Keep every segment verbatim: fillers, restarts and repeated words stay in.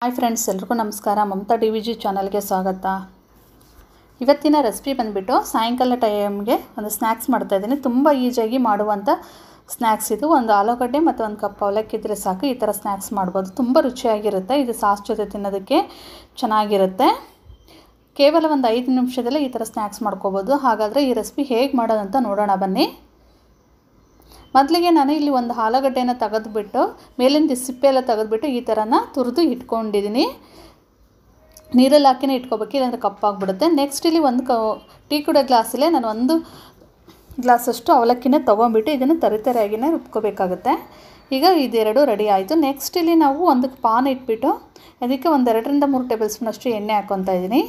Hi friends, ಎಲ್ರಿಗೂ ನಮಸ್ಕಾರ. Mamata D V G ಚಾನಲ್ಗೆ ಸ್ವಾಗತ. ಇವತ್ತಿನ ರೆಸಿಪಿ ಬಂದುಬಿಟ್ಟು ಸಾಯಂಕಾಲ ಟೈಮ್ಗೆ ಒಂದು ಸ್ನ್ಯಾಕ್ಸ್ ಮಾಡ್ತಾಯಿದ್ದೀನಿ. ತುಂಬ ಈಸಿಯಾಗಿ ಮಾಡುವಂಥ ಸ್ನ್ಯಾಕ್ಸ್ ಇದು. ಒಂದು ಆಲೂಗಡ್ಡೆ ಮತ್ತು ಒಂದು ಕಪ್ ಅವಲಕ್ಕಿ ಇದ್ದರೆ ಸಾಕು, ಈ ಥರ ಸ್ನ್ಯಾಕ್ಸ್ ಮಾಡ್ಬೋದು. ತುಂಬ ರುಚಿಯಾಗಿರುತ್ತೆ. ಇದು ಸಾಸ್ ಜೊತೆ ತಿನ್ನೋದಕ್ಕೆ ಚೆನ್ನಾಗಿರುತ್ತೆ. ಕೇವಲ ಒಂದು ಐದು ನಿಮಿಷದಲ್ಲೇ ಈ ಥರ ಸ್ನ್ಯಾಕ್ಸ್ ಮಾಡ್ಕೋಬೋದು. ಹಾಗಾದರೆ ಈ ರೆಸಿಪಿ ಹೇಗೆ ಮಾಡೋದಂತ ನೋಡೋಣ ಬನ್ನಿ. ಮೊದಲಿಗೆ ನಾನು ಇಲ್ಲಿ ಒಂದು ಆಲೂಗಡ್ಡೆನ ತೆಗೆದುಬಿಟ್ಟು ಮೇಲಿಂದ ಸಿಪ್ಪೆ ಎಲ್ಲ ತೆಗೆದುಬಿಟ್ಟು ಈ ಥರನ ತುರಿದು ಇಟ್ಕೊಂಡಿದ್ದೀನಿ. ನೀರಲ್ಲಿ ಹಾಕಿನೇ ಇಟ್ಕೋಬೇಕು, ಇಲ್ಲಾಂದರೆ ಕಪ್ಪಾಗಿಬಿಡುತ್ತೆ. ನೆಕ್ಸ್ಟ್ ಇಲ್ಲಿ ಒಂದು ಕ ಟೀ ಕುಡಿಯೋ ಗ್ಲಾಸಲ್ಲೇ ನಾನು ಒಂದು ಗ್ಲಾಸಷ್ಟು ಅವಲಕ್ಕಿನ ತೊಗೊಂಬಿಟ್ಟು ಇದನ್ನು ತರಿತರಿಯಾಗಿಯೇ ರುಬ್ಕೋಬೇಕಾಗುತ್ತೆ. ಈಗ ಇದೆರಡು ರೆಡಿ ಆಯಿತು. ನೆಕ್ಸ್ಟ್ ಇಲ್ಲಿ ನಾವು ಒಂದು ಪಾನ್ ಇಟ್ಬಿಟ್ಟು ಅದಕ್ಕೆ ಒಂದು ಎರಡರಿಂದ ಮೂರು ಟೇಬಲ್ ಸ್ಪೂನಷ್ಟು ಎಣ್ಣೆ ಹಾಕ್ಕೊತಾ ಇದ್ದೀನಿ.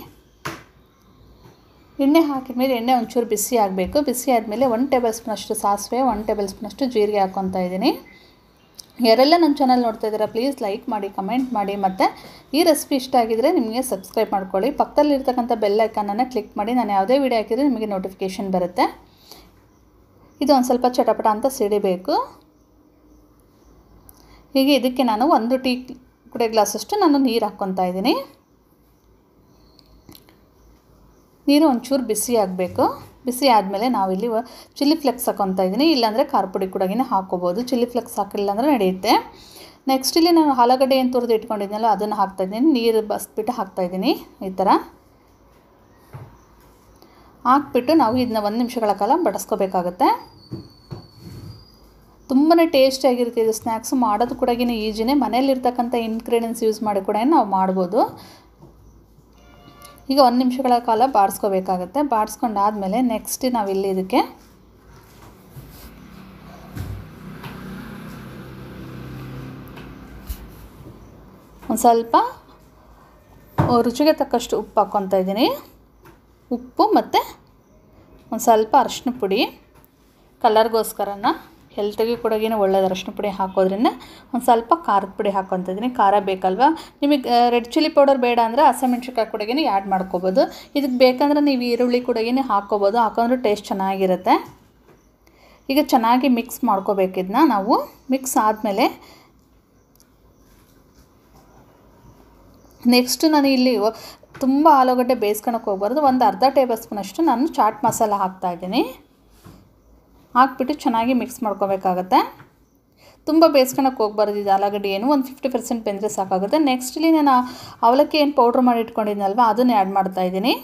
ಎಣ್ಣೆ ಹಾಕಿದ ಮೇಲೆ ಎಣ್ಣೆ ಒಂಚೂರು ಬಿಸಿ ಆಗಬೇಕು. ಬಿಸಿ ಆದಮೇಲೆ ಒಂದು ಟೇಬಲ್ ಸ್ಪೂನಷ್ಟು ಸಾಸಿವೆ, ಒಂದು ಟೇಬಲ್ ಸ್ಪೂನಷ್ಟು ಜೀರಿಗೆ ಹಾಕ್ಕೊತಾ ಇದ್ದೀನಿ. ಯಾರೆಲ್ಲ ನನ್ನ ಚಾನಲ್ ನೋಡ್ತಾ ಇದ್ದೀರಾ ಪ್ಲೀಸ್ ಲೈಕ್ ಮಾಡಿ, ಕಮೆಂಟ್ ಮಾಡಿ, ಮತ್ತು ಈ ರೆಸಿಪಿ ಇಷ್ಟ ಆಗಿದರೆ ನಿಮಗೆ ಸಬ್ಸ್ಕ್ರೈಬ್ ಮಾಡ್ಕೊಳ್ಳಿ. ಪಕ್ಕದಲ್ಲಿರ್ತಕ್ಕಂಥ ಬೆಲ್ ಐಕಾನನ್ನು ಕ್ಲಿಕ್ ಮಾಡಿ, ನಾನು ಯಾವುದೇ ವಿಡಿಯೋ ಹಾಕಿದರೆ ನಿಮಗೆ ನೋಟಿಫಿಕೇಷನ್ ಬರುತ್ತೆ. ಇದು ಒಂದು ಸ್ವಲ್ಪ ಚಟಪಟ ಅಂತ ಸಿಡಿಬೇಕು. ಹೀಗೆ ಇದಕ್ಕೆ ನಾನು ಒಂದು ಟೀ ಕುಡಿಯೋ ಗ್ಲಾಸಷ್ಟು ನಾನು ನೀರು ಹಾಕ್ಕೊತಾ ಇದ್ದೀನಿ. ನೀರು ಒಂಚೂರು ಬಿಸಿ ಆಗಬೇಕು. ಬಿಸಿ ಆದಮೇಲೆ ನಾವಿಲ್ಲಿ ಚಿಲ್ಲಿ ಫ್ಲೆಕ್ಸ್ ಹಾಕ್ಕೊತಾ ಇದ್ದೀನಿ. ಇಲ್ಲಾಂದರೆ ಖಾರ ಪುಡಿ ಕೂಡ ಹಾಕ್ಕೋಬೋದು. ಚಿಲ್ಲಿ ಫ್ಲೆಕ್ಸ್ ಹಾಕಿಲ್ಲ ಅಂದರೆ ನಡೆಯುತ್ತೆ. ನೆಕ್ಸ್ಟ್ ಇಲ್ಲಿ ನಾನು ಆಲೂಗಡ್ಡೆ ಏನು ತುರಿದು ಇಟ್ಕೊಂಡಿದ್ದೀನಲ್ಲ ಅದನ್ನು ಹಾಕ್ತಾಯಿದ್ದೀನಿ. ನೀರು ಬಸ್ಬಿಟ್ಟು ಹಾಕ್ತಾಯಿದ್ದೀನಿ. ಈ ಥರ ಹಾಕ್ಬಿಟ್ಟು ನಾವು ಇದನ್ನ ಒಂದು ನಿಮಿಷಗಳ ಕಾಲ ಬಡಿಸ್ಕೋಬೇಕಾಗತ್ತೆ. ತುಂಬಾ ಟೇಸ್ಟಿಯಾಗಿರುತ್ತೆ ಇದು. ಸ್ನ್ಯಾಕ್ಸು ಮಾಡೋದು ಕೂಡ ಈಜಿನೇ. ಮನೆಯಲ್ಲಿರ್ತಕ್ಕಂಥ ಇಂಗ್ರೀಡಿಯೆಂಟ್ಸ್ ಯೂಸ್ ಮಾಡಿ ಕೂಡ ನಾವು ಮಾಡ್ಬೋದು. ಈಗ ಒಂದು ನಿಮಿಷಗಳ ಕಾಲ ಬಾಡಿಸ್ಕೋಬೇಕಾಗತ್ತೆ. ಬಾಡಿಸ್ಕೊಂಡಾದಮೇಲೆ ನೆಕ್ಸ್ಟ್ ನಾವಿಲ್ಲಿ ಇದಕ್ಕೆ ಒಂದು ಸ್ವಲ್ಪ ರುಚಿಗೆ ತಕ್ಕಷ್ಟು ಉಪ್ಪು ಹಾಕ್ಕೊತಾ ಇದ್ದೀನಿ. ಉಪ್ಪು ಮತ್ತು ಒಂದು ಸ್ವಲ್ಪ ಅರಶಿನ ಪುಡಿ ಕಲರ್ಗೋಸ್ಕರನ, ಹೆಲ್ತಿಗೆ ಕೂಡ ಒಳ್ಳೆಯದು. ಅರಶಿನ ಪುಡಿ ಹಾಕೋದ್ರಿಂದ ಒಂದು ಸ್ವಲ್ಪ ಖಾರದ ಪುಡಿ ಹಾಕ್ಕೊತಾ ಇದ್ದೀನಿ. ಖಾರ ಬೇಕಲ್ವ, ನಿಮಗೆ ರೆಡ್ ಚಿಲ್ಲಿ ಪೌಡರ್ ಬೇಡ ಅಂದರೆ ಹಸಿಮೆಣ್ಸಿನ್ಕಾಯಿ ಕೂಡ ಆ್ಯಡ್ ಮಾಡ್ಕೋಬೋದು. ಇದಕ್ಕೆ ಬೇಕಂದ್ರೆ ನೀವು ಈರುಳ್ಳಿ ಕೂಡ ಹಾಕ್ಕೋಬೋದು. ಹಾಕೊಂಡ್ರೆ ಟೇಸ್ಟ್ ಚೆನ್ನಾಗಿರುತ್ತೆ. ಈಗ ಚೆನ್ನಾಗಿ ಮಿಕ್ಸ್ ಮಾಡ್ಕೋಬೇಕು. ಇದನ್ನ ನಾವು ಮಿಕ್ಸ್ ಆದಮೇಲೆ ನೆಕ್ಸ್ಟ್ ನಾನು ಇಲ್ಲಿ ತುಂಬ ಆಲೂಗಡ್ಡೆ ಬೇಯಿಸ್ಕೊಳಕ್ಕೆ ಹೋಗ್ಬಾರ್ದು. ಒಂದು ಅರ್ಧ ಟೇಬಲ್ ಸ್ಪೂನಷ್ಟು ನಾನು ಚಾಟ್ ಮಸಾಲ ಹಾಕ್ತಾಯಿದ್ದೀನಿ. ಹಾಕ್ಬಿಟ್ಟು ಚೆನ್ನಾಗಿ ಮಿಕ್ಸ್ ಮಾಡ್ಕೋಬೇಕಾಗತ್ತೆ. ತುಂಬ ಬೇಯಿಸ್ಕೊಳಕ್ಕೆ ಹೋಗ್ಬಾರ್ದು. ಇದು ಆಲೂಗಡ್ಡೆ ಏನು ಒಂದು ಫಿಫ್ಟಿ ಪರ್ಸೆಂಟ್ ಬೆಂದರೆ ಸಾಕಾಗುತ್ತೆ. ನೆಕ್ಸ್ಟ್ ಇಲ್ಲಿ ನಾನು ಅವಲಕ್ಕಿ ಏನು ಪೌಡ್ರ್ ಮಾಡಿ ಇಟ್ಕೊಂಡಿದ್ದೀನಲ್ವ ಅದನ್ನು ಆ್ಯಡ್ ಮಾಡ್ತಾಯಿದ್ದೀನಿ.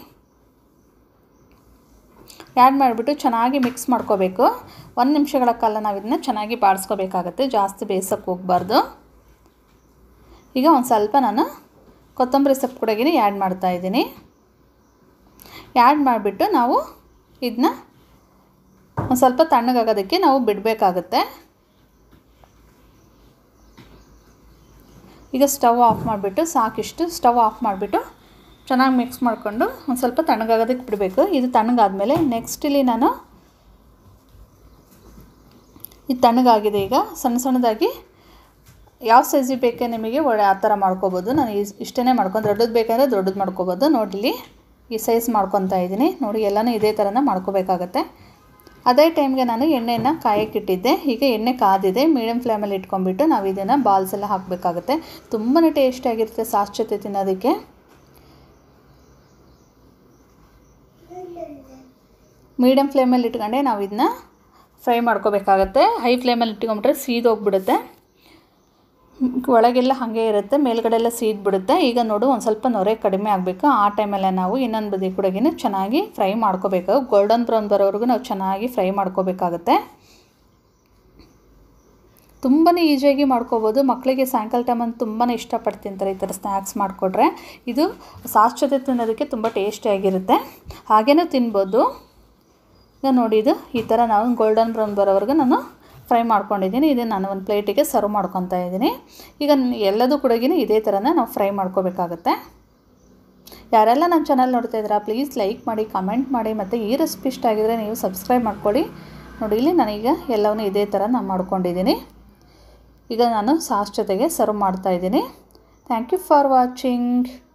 ಆ್ಯಡ್ ಮಾಡಿಬಿಟ್ಟು ಚೆನ್ನಾಗಿ ಮಿಕ್ಸ್ ಮಾಡ್ಕೋಬೇಕು. ಒಂದು ನಿಮಿಷಗಳ ಕಾಲ ನಾವು ಇದನ್ನ ಚೆನ್ನಾಗಿ ಬಾಡಿಸ್ಕೋಬೇಕಾಗತ್ತೆ. ಜಾಸ್ತಿ ಬೇಯಿಸೋಕ್ಕೆ ಹೋಗಬಾರ್ದು. ಈಗ ಒಂದು ಸ್ವಲ್ಪ ನಾನು ಕೊತ್ತಂಬರಿ ಸೊಪ್ಪು ಕೂಡ ಆ್ಯಡ್ ಮಾಡ್ತಾಯಿದ್ದೀನಿ. ಆ್ಯಡ್ ಮಾಡಿಬಿಟ್ಟು ನಾವು ಇದನ್ನ ಒಂದು ಸ್ವಲ್ಪ ತಣ್ಣಗಾಗೋದಕ್ಕೆ ನಾವು ಬಿಡಬೇಕಾಗುತ್ತೆ. ಈಗ ಸ್ಟವ್ ಆಫ್ ಮಾಡಿಬಿಟ್ಟು ಸಾಕಿಷ್ಟು ಸ್ಟವ್ ಆಫ್ ಮಾಡಿಬಿಟ್ಟು ಚೆನ್ನಾಗಿ ಮಿಕ್ಸ್ ಮಾಡಿಕೊಂಡು ಒಂದು ಸ್ವಲ್ಪ ತಣ್ಣಗಾಗೋದಕ್ಕೆ ಬಿಡಬೇಕು. ಇದು ತಣ್ಣಗಾದ್ಮೇಲೆ ನೆಕ್ಸ್ಟ್ ಇಲ್ಲಿ ನಾನು ಇದು ತಣ್ಣಗಾಗಿದೆ. ಈಗ ಸಣ್ಣ ಸಣ್ಣದಾಗಿ ಯಾವ ಸೈಜಿಗೆ ಬೇಕೇ ನಿಮಗೆ ಒಳ್ಳೆ ಆ ಥರ ಮಾಡ್ಕೋಬೋದು. ನಾನು ಇಷ್ಟೇ ಮಾಡ್ಕೊಂಡು ದೊಡ್ಡದು ಬೇಕಂದರೆ ದೊಡ್ಡದು ಮಾಡ್ಕೋಬೋದು. ನೋಡಿಲಿ ಈ ಸೈಜ್ ಮಾಡ್ಕೊತಾ ಇದ್ದೀನಿ. ನೋಡಿ ಎಲ್ಲನೂ ಇದೇ ಥರನ ಮಾಡ್ಕೋಬೇಕಾಗತ್ತೆ. ಅದೇ ಟೈಮ್ಗೆ ನಾನು ಎಣ್ಣೆಯನ್ನು ಕಾಯಕ್ಕಿಟ್ಟಿದ್ದೆ. ಈಗ ಎಣ್ಣೆ ಕಾದಿದೆ. ಮೀಡಿಯಮ್ ಫ್ಲೇಮಲ್ಲಿ ಇಟ್ಕೊಂಡ್ಬಿಟ್ಟು ನಾವು ಇದನ್ನು ಬಾಲ್ಸ್ ಎಲ್ಲ ಹಾಕಬೇಕಾಗುತ್ತೆ. ತುಂಬಾ ಟೇಸ್ಟಿಯಾಗಿರುತ್ತೆ ಸಾಸ್ ಜೊತೆ ತಿನ್ನೋದಕ್ಕೆ. ಮೀಡಿಯಮ್ ಫ್ಲೇಮಲ್ಲಿ ಇಟ್ಕೊಂಡೆ ನಾವು ಇದನ್ನ ಫ್ರೈ ಮಾಡ್ಕೋಬೇಕಾಗತ್ತೆ. ಹೈ ಫ್ಲೇಮಲ್ಲಿ ಇಟ್ಕೊಂಡ್ಬಿಟ್ರೆ ಸೀದೋಗ್ಬಿಡುತ್ತೆ. ಒಳಗೆಲ್ಲ ಹಾಗೆ ಇರುತ್ತೆ, ಮೇಲ್ಗಡೆ ಎಲ್ಲ ಸೀದ್ಬಿಡುತ್ತೆ. ಈಗ ನೋಡು ಒಂದು ಸ್ವಲ್ಪ ನೊರೆ ಕಡಿಮೆ ಆಗಬೇಕು. ಆ ಟೈಮಲ್ಲೇ ನಾವು ಇನ್ನೊಂದು ಬದಿ ಕೂಡ ಚೆನ್ನಾಗಿ ಫ್ರೈ ಮಾಡ್ಕೋಬೇಕು. ಗೋಲ್ಡನ್ ಬ್ರೌನ್ ಬರೋವರೆಗೂ ನಾವು ಚೆನ್ನಾಗಿ ಫ್ರೈ ಮಾಡ್ಕೋಬೇಕಾಗತ್ತೆ. ತುಂಬಾ ಈಸಿಯಾಗಿ ಮಾಡ್ಕೋಬೋದು. ಮಕ್ಕಳಿಗೆ ಸಾಯಂಕಾಲ ಟೈಮಲ್ಲಿ ತುಂಬಾ ಇಷ್ಟಪಟ್ಟು ತಿಂತಾರೆ ಈ ಥರ ಸ್ನ್ಯಾಕ್ಸ್ ಮಾಡಿಕೊಟ್ರೆ. ಇದು ಸಾಸ್ ಜೊತೆ ತಿನ್ನೋದಕ್ಕೆ ತುಂಬ ಟೇಸ್ಟಿಯಾಗಿರುತ್ತೆ. ಹಾಗೇನೂ ತಿನ್ಬೋದು. ಈಗ ನೋಡಿ ಇದು ಈ ಥರ ನಾವು ಗೋಲ್ಡನ್ ಬ್ರೌನ್ ಬರೋವರೆಗೂ ನಾನು ಫ್ರೈ ಮಾಡ್ಕೊಂಡಿದ್ದೀನಿ. ಇದನ್ನು ನಾನು ಒಂದು ಪ್ಲೇಟಿಗೆ ಸರ್ವ್ ಮಾಡ್ಕೊತಾ ಇದ್ದೀನಿ. ಈಗ ಎಲ್ಲದೂ ಕೂಡ ಇದೇ ಥರನೇ ನಾವು ಫ್ರೈ ಮಾಡ್ಕೋಬೇಕಾಗತ್ತೆ. ಯಾರೆಲ್ಲ ನನ್ನ ಚಾನಲ್ ನೋಡ್ತಾ ಇದ್ದೀರಾ ಪ್ಲೀಸ್ ಲೈಕ್ ಮಾಡಿ, ಕಮೆಂಟ್ ಮಾಡಿ, ಮತ್ತು ಈ ರೆಸಿಪಿ ಇಷ್ಟ ಆಗಿದರೆ ನೀವು ಸಬ್ಸ್ಕ್ರೈಬ್ ಮಾಡ್ಕೊಳ್ಳಿ. ನೋಡಿ ಇಲ್ಲಿ ನಾನೀಗ ಎಲ್ಲವನ್ನೂ ಇದೇ ಥರ ನಾನು ಮಾಡ್ಕೊಂಡಿದ್ದೀನಿ. ಈಗ ನಾನು ಸಾಸ್ ಜೊತೆಗೆ ಸರ್ವ್ ಮಾಡ್ತಾಯಿದ್ದೀನಿ. Thank you for watching.